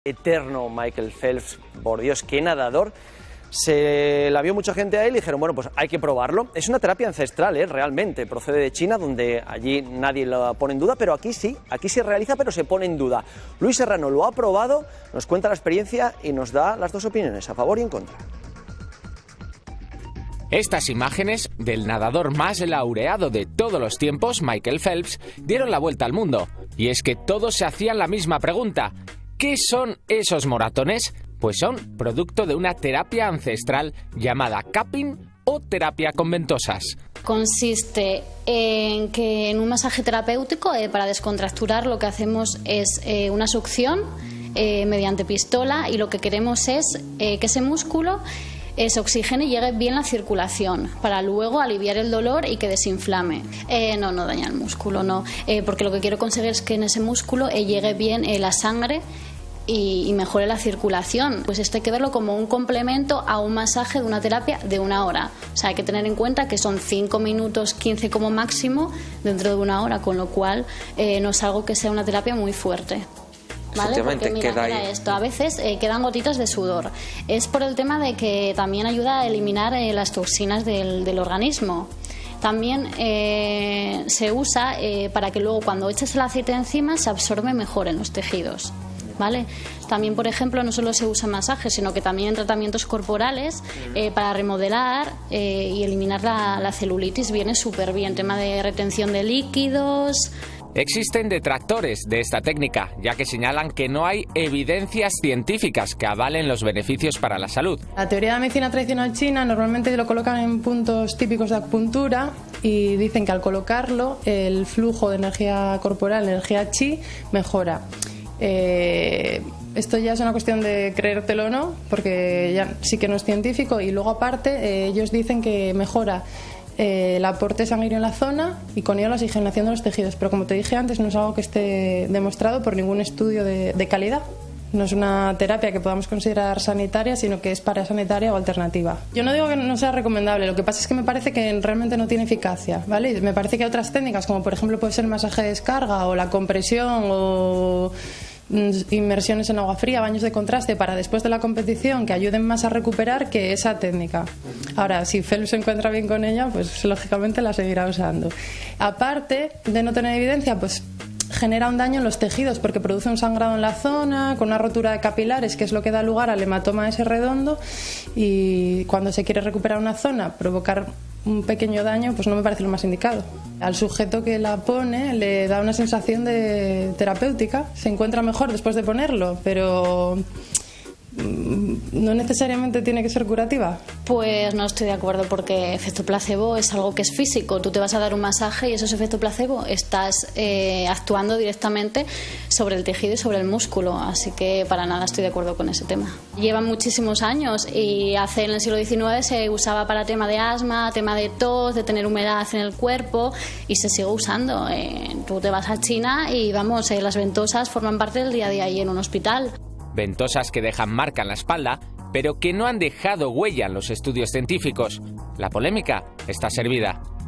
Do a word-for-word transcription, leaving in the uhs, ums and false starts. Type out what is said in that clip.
Eterno Michael Phelps, por Dios, qué nadador. Se la vio mucha gente a él y dijeron, bueno, pues hay que probarlo. Es una terapia ancestral, ¿eh? Realmente, procede de China, donde allí nadie la pone en duda, pero aquí sí, aquí se realiza, pero se pone en duda. Luis Serrano lo ha probado, nos cuenta la experiencia y nos da las dos opiniones, a favor y en contra. Estas imágenes del nadador más laureado de todos los tiempos, Michael Phelps, dieron la vuelta al mundo. Y es que todos se hacían la misma pregunta: ¿qué son esos moratones? Pues son producto de una terapia ancestral llamada cupping o terapia con ventosas. Consiste en que en un masaje terapéutico, eh, para descontracturar, lo que hacemos es eh, una succión eh, mediante pistola, y lo que queremos es eh, que ese músculo eh, se oxigene y llegue bien la circulación, para luego aliviar el dolor y que desinflame. Eh, no, no daña el músculo, no, eh, porque lo que quiero conseguir es que en ese músculo eh, llegue bien eh, la sangre y, y mejore la circulación. Pues esto hay que verlo como un complemento a un masaje de una terapia de una hora. O sea, hay que tener en cuenta que son cinco minutos, quince como máximo, dentro de una hora, con lo cual eh, no es algo que sea una terapia muy fuerte. ¿Vale? Porque mira, queda mira ahí. esto, a veces eh, quedan gotitas de sudor. Es por el tema de que también ayuda a eliminar eh, las toxinas del, del organismo. También eh, se usa eh, para que luego cuando eches el aceite encima se absorbe mejor en los tejidos, ¿vale? También, por ejemplo, no solo se usa en masajes, sino que también en tratamientos corporales eh, para remodelar eh, y eliminar la, la celulitis. Viene súper bien, tema de retención de líquidos. Existen detractores de esta técnica, ya que señalan que no hay evidencias científicas que avalen los beneficios para la salud. La teoría de la medicina tradicional china normalmente lo colocan en puntos típicos de acupuntura y dicen que al colocarlo el flujo de energía corporal, energía chi, mejora. Eh, esto ya es una cuestión de creértelo o no, porque ya sí que no es científico, y luego aparte eh, ellos dicen que mejora Eh, el aporte sanguíneo en la zona y con ello la oxigenación de los tejidos, pero como te dije antes, no es algo que esté demostrado por ningún estudio de, de calidad. No es una terapia que podamos considerar sanitaria, sino que es parasanitaria o alternativa. Yo no digo que no sea recomendable, lo que pasa es que me parece que realmente no tiene eficacia, ¿vale? Me parece que hay otras técnicas, como por ejemplo puede ser el masaje de descarga o la compresión o inmersiones en agua fría, baños de contraste para después de la competición, que ayuden más a recuperar que esa técnica. Ahora, si Phelps se encuentra bien con ella, pues lógicamente la seguirá usando. Aparte de no tener evidencia, pues genera un daño en los tejidos porque produce un sangrado en la zona, con una rotura de capilares, que es lo que da lugar al hematoma ese redondo, y cuando se quiere recuperar una zona, provocar un pequeño daño, pues no me parece lo más indicado. Al sujeto que la pone le da una sensación de terapéutica, se encuentra mejor después de ponerlo, pero no necesariamente tiene que ser curativa. Pues no estoy de acuerdo, porque efecto placebo es algo que es físico. Tú te vas a dar un masaje y eso es efecto placebo. Estás eh, actuando directamente sobre el tejido y sobre el músculo, así que para nada estoy de acuerdo con ese tema. Llevan muchísimos años y hace en el siglo diecinueve se usaba para tema de asma, tema de tos, de tener humedad en el cuerpo, y se sigue usando. Eh, tú te vas a China y vamos, eh, las ventosas forman parte del día a día ahí en un hospital. Ventosas que dejan marca en la espalda, pero que no han dejado huella en los estudios científicos. La polémica está servida.